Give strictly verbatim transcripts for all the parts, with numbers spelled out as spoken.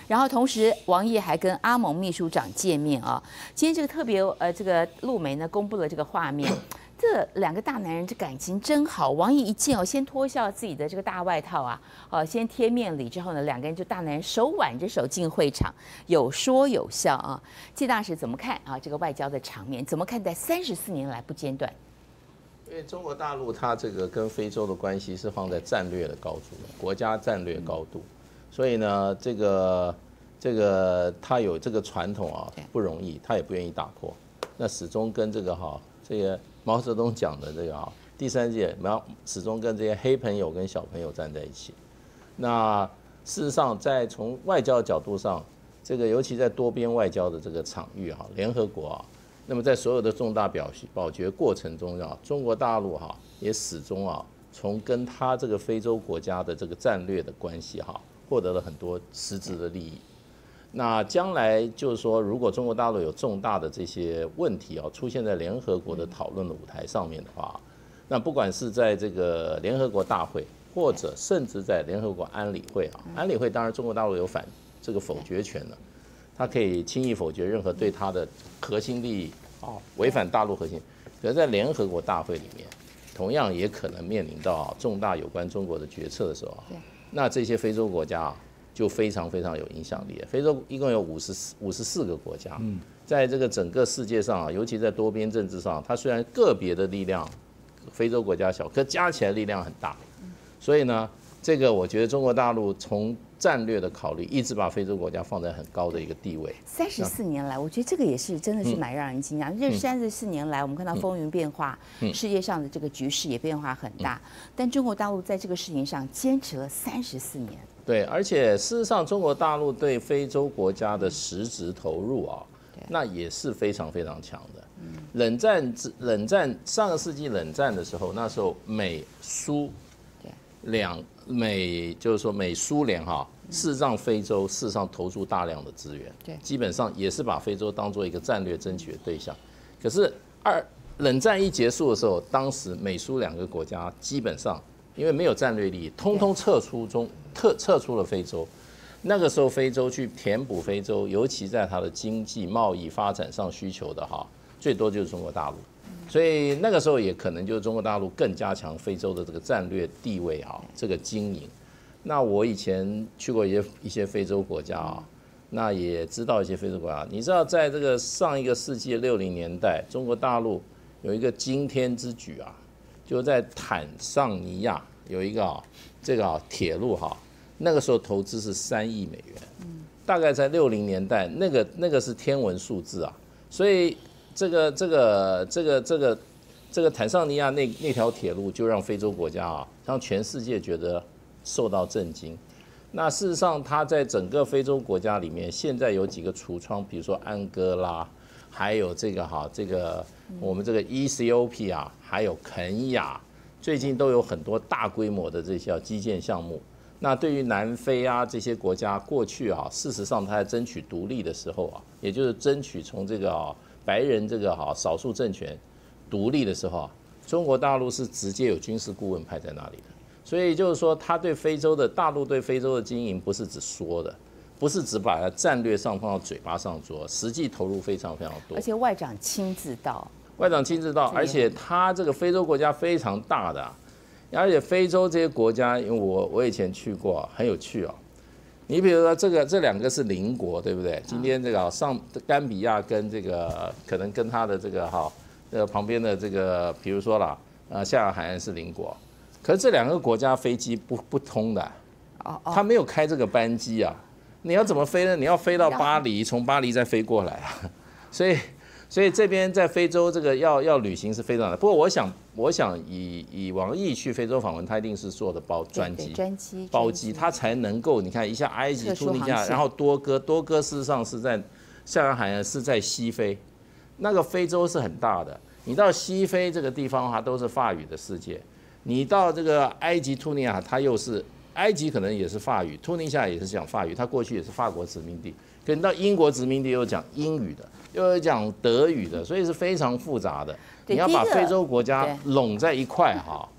然后同时，王毅还跟阿盟秘书长见面啊。今天这个特别呃，这个陆媒呢公布了这个画面，这两个大男人这感情真好。王毅一见哦，先脱下自己的这个大外套啊，呃，先贴面礼之后呢，两个人就大男人手挽着手进会场，有说有笑啊。季大使怎么看啊？这个外交的场面怎么看待？三十四年来不间断。 因为中国大陆它这个跟非洲的关系是放在战略的高度，国家战略高度。所以呢，这个这个他有这个传统啊，不容易，他也不愿意打破。那始终跟这个哈，这个毛泽东讲的这个啊，第三届毛始终跟这些黑朋友跟小朋友站在一起。那事实上，在从外交角度上，这个尤其在多边外交的这个场域哈，联合国啊，那么在所有的重大表保决过程中啊，中国大陆哈也始终啊，从跟他这个非洲国家的这个战略的关系哈。获得了很多实质的利益。那将来就是说，如果中国大陆有重大的这些问题啊，出现在联合国的讨论的舞台上面的话，那不管是在这个联合国大会，或者甚至在联合国安理会啊，安理会当然中国大陆有反这个否决权的，它可以轻易否决任何对它的核心利益啊违反大陆核心。可是，在联合国大会里面，同样也可能面临到啊重大有关中国的决策的时候啊。那这些非洲国家啊，就非常非常有影响力。非洲一共有五十五十四个国家，在这个整个世界上啊，尤其在多边政治上，它虽然个别的力量，非洲国家小，可加起来力量很大。所以呢，这个我觉得中国大陆从战略的考虑，一直把非洲国家放在很高的一个地位。 三十四年来，我觉得这个也是真的是蛮让人惊讶。这三十四年来，我们看到风云变化，世界上的这个局势也变化很大。但中国大陆在这个事情上坚持了三十四年。 对，而且事实上，中国大陆对非洲国家的实质投入啊，那也是非常非常强的。冷战冷战上个世纪冷战的时候，那时候美苏两美就是说美苏联哈，事实上非洲事实上投入大量的资源，对，基本上也是把非洲当做一个战略争取的对象。可是二冷战一结束的时候，当时美苏两个国家基本上因为没有战略利益，通通撤出中特撤出了非洲。那个时候非洲去填补非洲，尤其在它的经济贸易发展上需求的哈，最多就是中国大陆。所以那个时候也可能就是中国大陆更加强非洲的这个战略地位啊，这个经营。那我以前去过一些一些非洲国家啊，那也知道一些非洲国家。你知道，在这个上一个世纪六零年代，中国大陆有一个惊天之举啊，就在坦桑尼亚有一个啊这个啊铁路哈，那个时候投资是三亿美元，大概在六零年代，那个那个是天文数字啊，所以。这个这个这个这个这个坦桑尼亚那那条铁路就让非洲国家啊，让全世界觉得受到震惊。那事实上，它在整个非洲国家里面，现在有几个橱窗，比如说安哥拉，还有这个哈这个我们这个 Ethiopia， 还有肯亚，最近都有很多大规模的这些基建项目。那对于南非啊这些国家，过去啊，事实上它在争取独立的时候啊，也就是争取从这个啊。白人这个哈少数政权独立的时候啊，中国大陆是直接有军事顾问派在那里的，所以就是说，他对非洲的大陆对非洲的经营不是只说的，不是只把它战略上放到嘴巴上做，实际投入非常非常多。 而且外长亲自到， 外长亲自到，而且他这个非洲国家非常大的、啊，而且非洲这些国家，因为我我以前去过、啊，很有趣哦。你比如说这个这两个是邻国，对不对？今天这个上甘比亚跟这个可能跟他的这个哈呃旁边的这个，比如说啦，呃夏尔海岸是邻国，可是这两个国家飞机不不通的，他没有开这个班机啊，你要怎么飞呢？你要飞到巴黎，从巴黎再飞过来啊，所以。所以这边在非洲这个要要旅行是非常的，不过我想我想以以王毅去非洲访问，他一定是坐的包专机， 专机包机，他才能够你看一下埃及、突尼亚，然后多哥，多哥事实上是在夏尔海岸是在西非，那个非洲是很大的，你到西非这个地方它都是法语的世界，你到这个埃及、突尼亚，它又是埃及可能也是法语，突尼亚也是讲法语，它过去也是法国殖民地，可你到英国殖民地又讲英语的。又有讲德语的，所以是非常复杂的。你要把非洲国家拢在一块哈，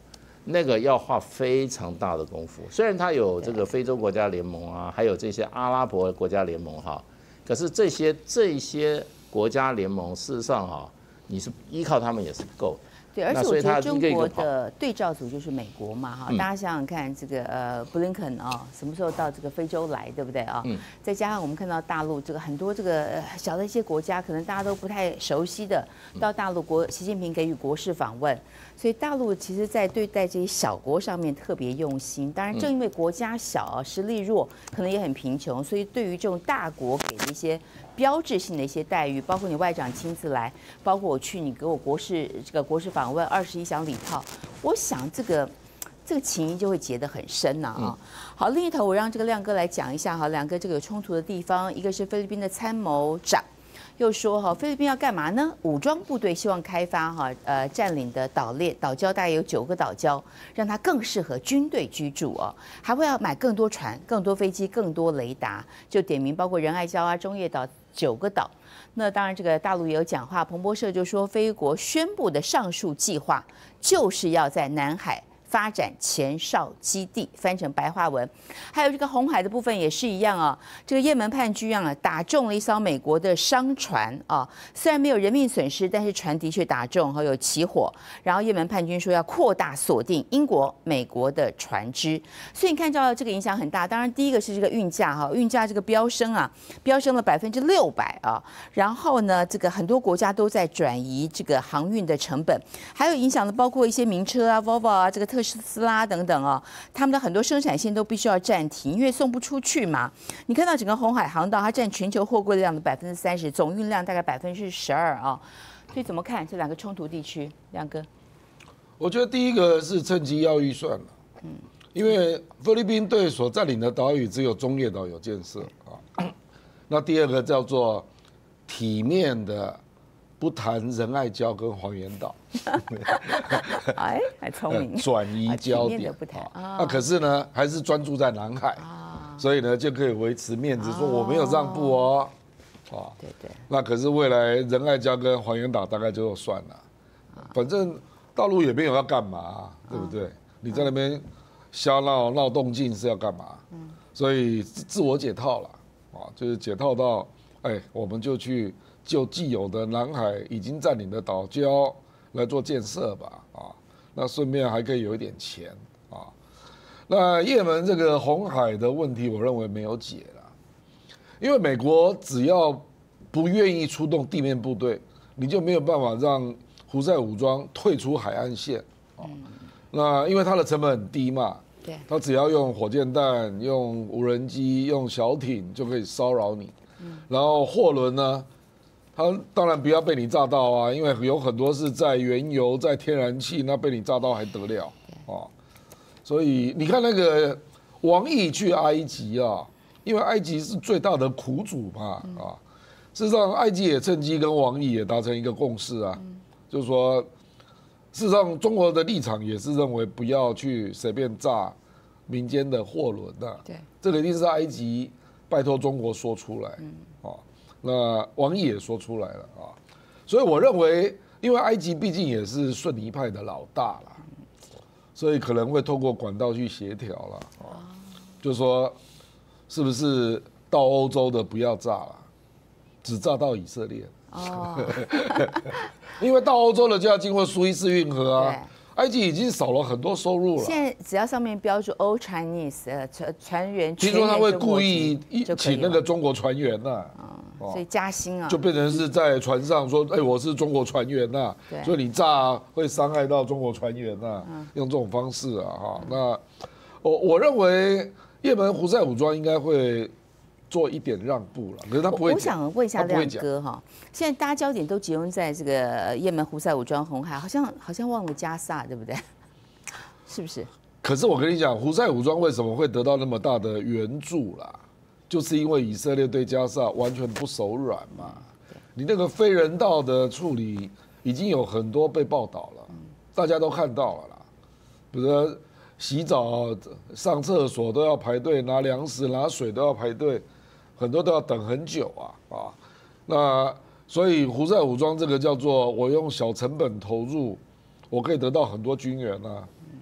那个要花非常大的功夫。虽然它有这个非洲国家联盟啊，还有这些阿拉伯国家联盟哈，可是这些这些国家联盟事实上哈，你是依靠他们也是不够的。 对，而且我觉得中国的对照组就是美国嘛，哈，大家想想看，这个呃布林肯啊，什么时候到这个非洲来，对不对啊？嗯。再加上我们看到大陆这个很多这个小的一些国家，可能大家都不太熟悉的，到大陆国习近平给予国事访问，所以大陆其实在对待这些小国上面特别用心。当然，正因为国家小，实力弱，可能也很贫穷，所以对于这种大国给的一些标志性的一些待遇，包括你外长亲自来，包括我去你给我国事这个国事访问二十一响礼炮，我想这个这个情谊就会结得很深呐 啊, 啊。好，另一头我让这个亮哥来讲一下哈，两个这个有冲突的地方，一个是菲律宾的参谋长。又说哈，菲律宾要干嘛呢？武装部队希望开发哈呃占领的岛链岛礁大概有九个岛礁，让它更适合军队居住哦。还会要买更多船、更多飞机、更多雷达，就点名包括仁爱礁啊、中业岛九个岛。那当然，这个大陆也有讲话，彭博社就说，菲国宣布的上述计划就是要在南海发展前哨基地，翻成白话文。还有这个红海的部分也是一样啊，这个也门叛军啊打中了一艘美国的商船啊，虽然没有人命损失，但是船的确打中，还有起火。然后也门叛军说要扩大锁定英国、美国的船只，所以你看到这个影响很大。当然，第一个是这个运价哈，运价这个飙升啊，飙升了百分之六百啊。然后呢，这个很多国家都在转移这个航运的成本，还有影响的包括一些名车啊、Volvo 啊，这个特斯拉等等啊，他们的很多生产线都必须要暂停，因为送不出去嘛。你看到整个红海航道，它占全球货柜量的百分之三十，总运量大概百分之十二啊。所以怎么看这两个冲突地区，亮哥？ 我觉得第一个是趁机要预算了，嗯，因为菲律宾队所占领的岛屿只有中业岛有建设啊。那第二个叫做体面的。不谈仁爱礁跟黄岩岛， 哎，还聪明， 转移焦点不谈啊。那可是呢，还是专注在南海，所以呢就可以维持面子，说我没有让步哦。啊， 对对。 那可是未来仁爱礁跟黄岩岛大概就算了，反正大陆也没有要干嘛，对不对？你在那边瞎闹闹动静是要干嘛？所以自我解套了啊，就是解套到，哎，我们就去。就既有的南海已经占领的岛礁来做建设吧，啊，那顺便还可以有一点钱啊。那也门这个红海的问题，我认为没有解了，因为美国只要不愿意出动地面部队，你就没有办法让胡塞武装退出海岸线啊。那因为它的成本很低嘛，对，它只要用火箭弹、用无人机、用小艇就可以骚扰你，然后货轮呢？它当然不要被你炸到啊，因为有很多是在原油、在天然气，那被你炸到还得了啊？所以你看那个王毅去埃及啊，因为埃及是最大的苦主嘛啊。事实上，埃及也趁机跟王毅也达成一个共识啊，就是说，事实上中国的立场也是认为不要去随便炸民间的货轮的。对，这个一定是埃及拜托中国说出来啊。那王毅也说出来了啊，所以我认为，因为埃及毕竟也是逊尼派的老大啦，所以可能会透过管道去协调了啊，就是说，是不是到欧洲的不要炸了，只炸到以色列哦，因为到欧洲的就要经过苏伊士运河啊。埃及已经少了很多收入了。 现在只要上面标注 All Chinese， 呃，船船员， 听说他会故意请那个中国船员呐、 啊，哦、所以加薪啊， 就变成是在船上说，哎、欸，我是中国船员呐、啊，所以你炸会伤害到中国船员呐、啊，嗯、用这种方式啊，哈，那我我认为也门胡塞武装应该会做一点让步了，可是他不会。 我想问一下亮哥哈，现在大家焦点都集中在这个也门胡塞武装红海，好像好像忘了加萨，对不对？是不是？ 可是我跟你讲，胡塞武装为什么会得到那么大的援助啦？就是因为以色列对加萨完全不手软嘛。你那个非人道的处理已经有很多被报道了，大家都看到了啦，比如说洗澡、上厕所都要排队，拿粮食、拿水都要排队，很多都要等很久啊啊！那所以胡塞武装这个叫做我用小成本投入，我可以得到很多军援啊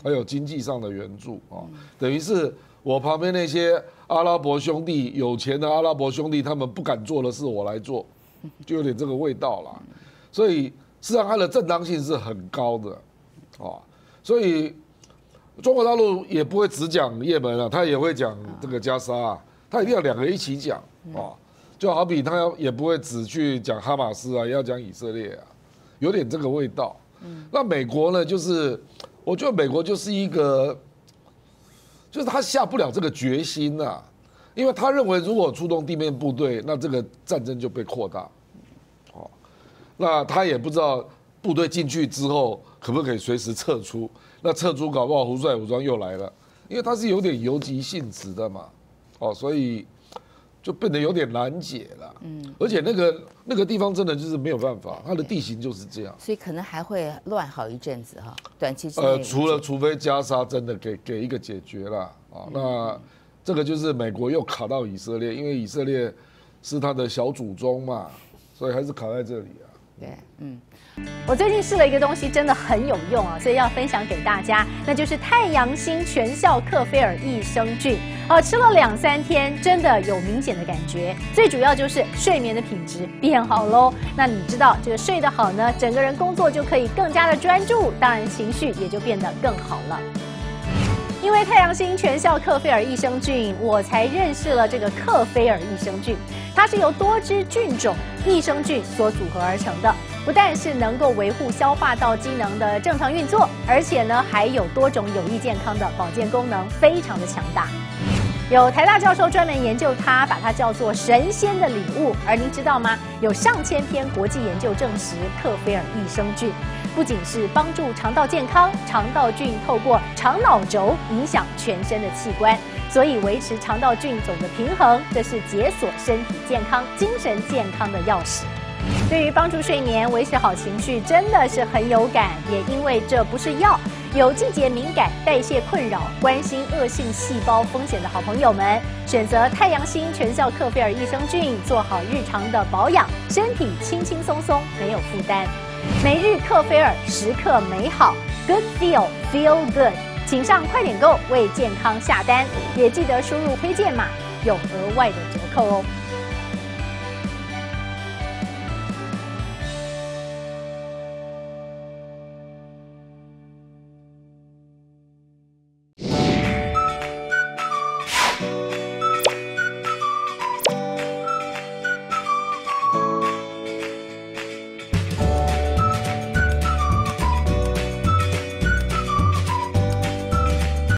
还有经济上的援助啊，等于是我旁边那些阿拉伯兄弟有钱的阿拉伯兄弟，他们不敢做的事我来做，就有点这个味道啦。所以事实上它的正当性是很高的啊，所以中国大陆也不会只讲也门啊，他也会讲这个加沙啊，他一定要两个一起讲啊，就好比他要也不会只去讲哈马斯啊，也要讲以色列啊，有点这个味道。那美国呢，就是我觉得美国就是一个，就是他下不了这个决心呐、啊，因为他认为如果出动地面部队，那这个战争就被扩大，哦，那他也不知道部队进去之后可不可以随时撤出，那撤出搞不好胡塞武装又来了，因为他是有点游击性质的嘛，哦，所以就变得有点难解了。嗯，而且那个那个地方真的就是没有办法，它的地形就是这样， 所以可能还会乱好一阵子哈，短期之内。 呃，除了除非加沙真的给给一个解决了啊，那这个就是美国又卡到以色列，因为以色列是他的小祖宗嘛，所以还是卡在这里啊。 对，嗯。 我最近试了一个东西，真的很有用啊，所以要分享给大家，那就是太阳星全效克菲尔益生菌。哦，吃了两三天，真的有明显的感觉。最主要就是睡眠的品质变好喽。那你知道，这个睡得好呢，整个人工作就可以更加的专注，当然情绪也就变得更好了。因为太阳星全效克菲尔益生菌，我才认识了这个克菲尔益生菌。它是由多支菌种益生菌所组合而成的，不但是能够维护消化道机能的正常运作，而且呢还有多种有益健康的保健功能，非常的强大。有台大教授专门研究它，把它叫做神仙的礼物。而您知道吗？有上千篇国际研究证实，克菲尔益生菌不仅是帮助肠道健康，肠道菌透过肠脑轴影响全身的器官，所以维持肠道菌种的平衡，这是解锁身体健康、精神健康的钥匙。对于帮助睡眠、维持好情绪，真的是很有感。也因为这不是药，有季节敏感、代谢困扰、关心恶性细胞风险的好朋友们，选择太阳星全效克菲尔益生菌，做好日常的保养，身体轻轻松松，没有负担。每日克菲尔，时刻美好 ，Good Feel Feel Good， 请上快点购为健康下单，也记得输入推荐码，有额外的折扣哦。